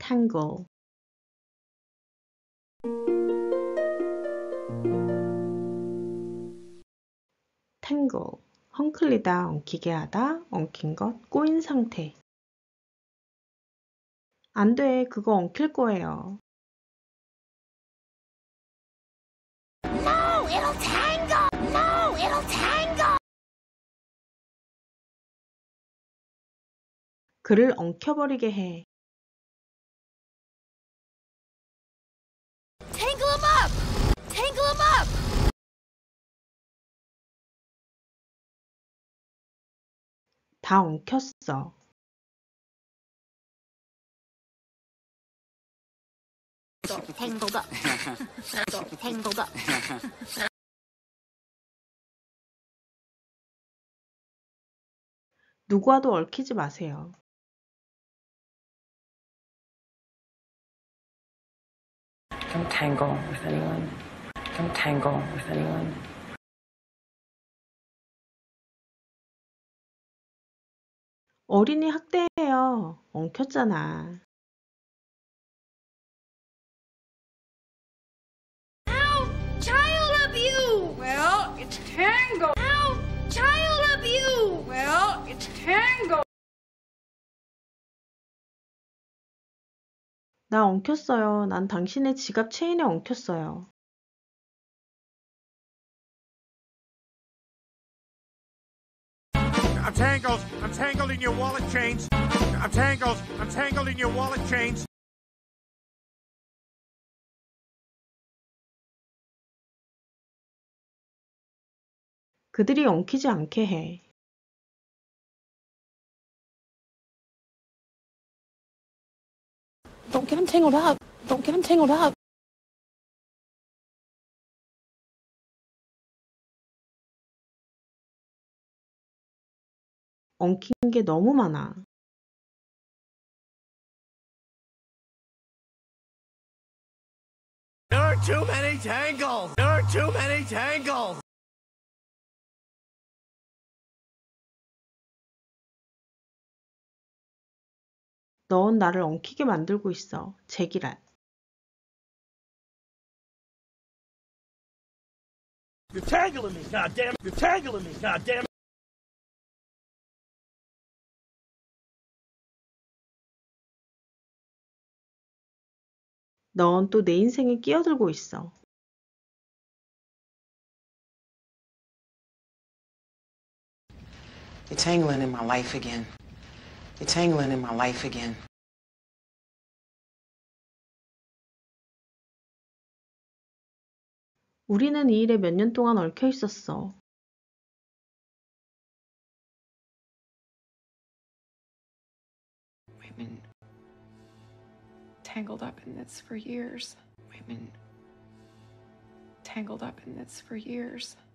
tangle. tangle, 헝클리다, 엉키게 하다, 엉킨 것, 꼬인 상태. 안 돼, 그거 엉킬 거예요. No, it'll tangle! No, it'll tangle! 그를 엉켜버리게 해. Tangle him up! Tangle him up! 다 엉켰어. Tangled up. Tangled up. 누구와도 얽히지 마세요. Don't tangle with anyone. Don't tangle with anyone. 어린이 학대해요. 엉켰잖아. Child abuse! Well, it's tangled. Ow! Child abuse! Well, it's tangled. 나 엉켰어요. 난 당신의 지갑 체인에 엉켰어요. I'm tangled. I'm tangled in your wallet chains. I'm tangled. I'm tangled in your wallet chains. 그들이 엉키지 않게 해. Don't get him tangled up. Don't get him tangled up. 엉킨 게 너무 많아. There are too many tangles. There are too many tangles. 넌 나를 엉키게 만들고 있어. 제기랄. You're tangling me, goddamn it. You're tangling me, goddamn it. 넌 또 내 인생에 끼어들고 있어. You're tangling in my life again. You're tangling in my life again. 우리는 이 일에 몇 년 동안 얽혀 있었어. We've been tangled up in this for years. We've been tangled up in this for years.